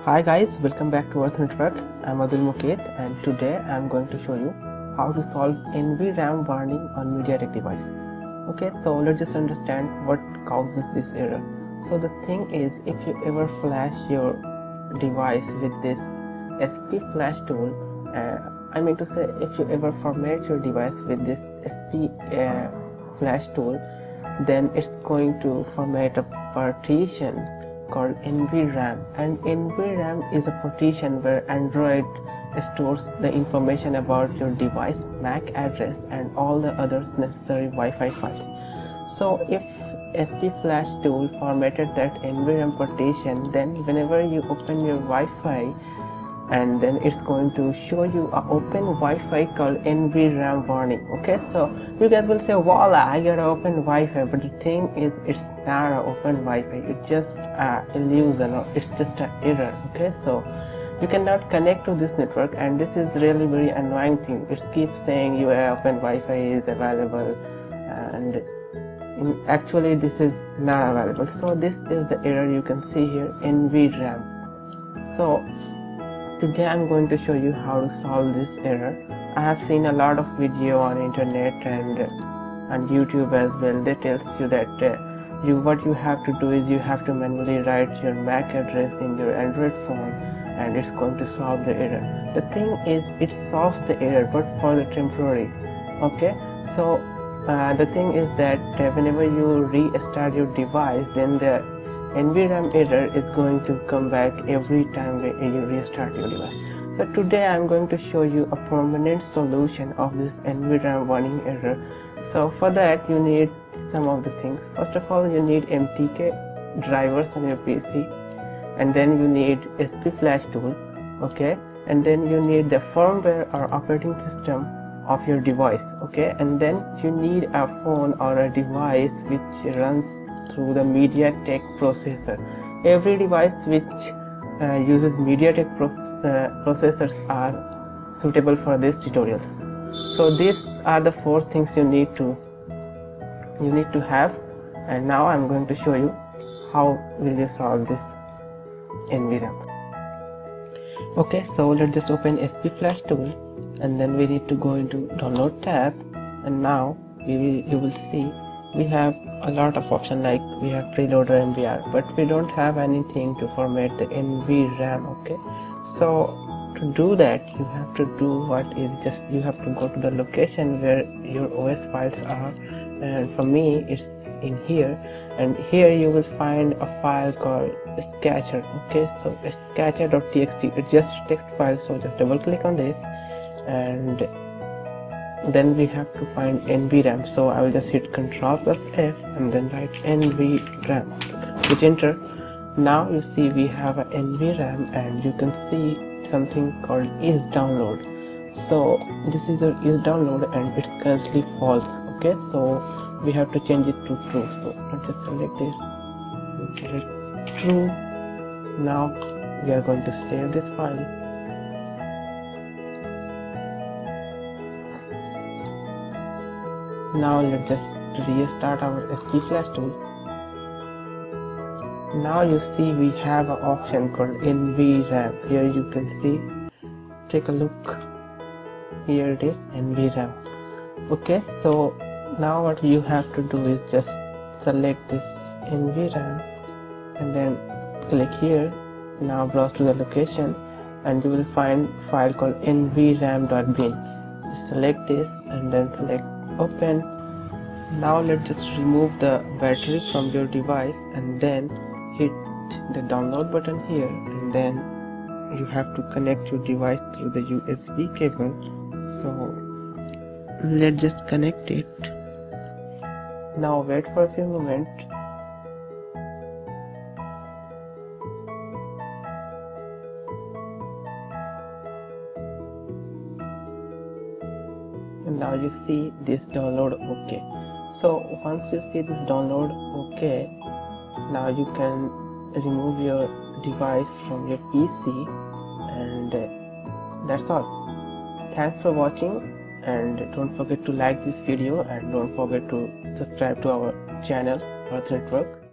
Hi guys, welcome back to Earth Network. I'm Abdul Muket and today I'm going to show you how to solve NVRAM warning on MediaTek device. Okay, so let's just understand what causes this error. So the thing is, if you ever flash your device with this SP flash tool, I mean to say if you ever format your device with this SP flash tool, then it's going to format a partition called NVRAM, and NVRAM is a partition where Android stores the information about your device MAC address and all the other necessary Wi-Fi files. So if SP flash tool formatted that NVRAM partition, then whenever you open your Wi-Fi, and then it's going to show you a open Wi-Fi called NVRAM warning. Okay, so you guys will say, voila, I got an open Wi-Fi, but the thing is, it's not an open Wi-Fi, it's just an illusion, or it's just an error. Okay, so you cannot connect to this network, and this is really very annoying thing. It keeps saying your open Wi-Fi is available, and actually this is not available. So this is the error you can see here, NVRAM. So today I'm going to show you how to solve this error. I have seen a lot of video on internet and on YouTube as well. They tells you that what you have to do is you have to manually write your MAC address in your Android phone, and it's going to solve the error. The thing is, it solves the error but for the temporary. Okay, so the thing is that whenever you restart your device, then the NVRAM error is going to come back every time you restart your device. So today I'm going to show you a permanent solution of this NVRAM warning error. So for that you need some of the things. First of all, you need MTK drivers on your PC, and then you need SP flash tool, okay, and then you need the firmware or operating system of your device, okay, and then you need a phone or a device which runs through the MediaTek processor. Every device which uses MediaTek processors are suitable for these tutorials. So these are the 4 things you need to have, and now I'm going to show you how will you solve this NVRAM. Okay, so let's just open SP flash tool, and then we need to go into download tab, and now you will see we have a lot of options, like we have preloader MBR, but we don't have anything to format the NVRAM. Okay, so to do that you have to do what is just you have to go to the location where your OS files are, and for me it's in here, and here you will find a file called Sketcher. Okay, so it's sketcher.txt, it's just a text file, so just double click on this, and then we have to find NVRAM. So I will just hit Ctrl+F and then write NVRAM, hit enter. Now you see we have a NVRAM, and you can see something called is download. So this is a is download and it's currently false. Okay, so we have to change it to true. So let's just select this and select true. Now we are going to save this file. Now let's just restart our SP flash tool. Now you see we have an option called NVRAM. Here you can see, take a look, here it is, NVRAM. Okay, so now what you have to do is just select this NVRAM and then click here. Now browse to the location, and you will find a file called nvram.bin. Just select this and then select open. Now let's just remove the battery from your device, and then hit the download button here, and then you have to connect your device through the USB cable. So let's just connect it. Now wait for a few moments. And now you see this download okay. So once you see this download okay, now you can remove your device from your PC, and that's all. Thanks for watching, and don't forget to like this video, and don't forget to subscribe to our channel Earth Network.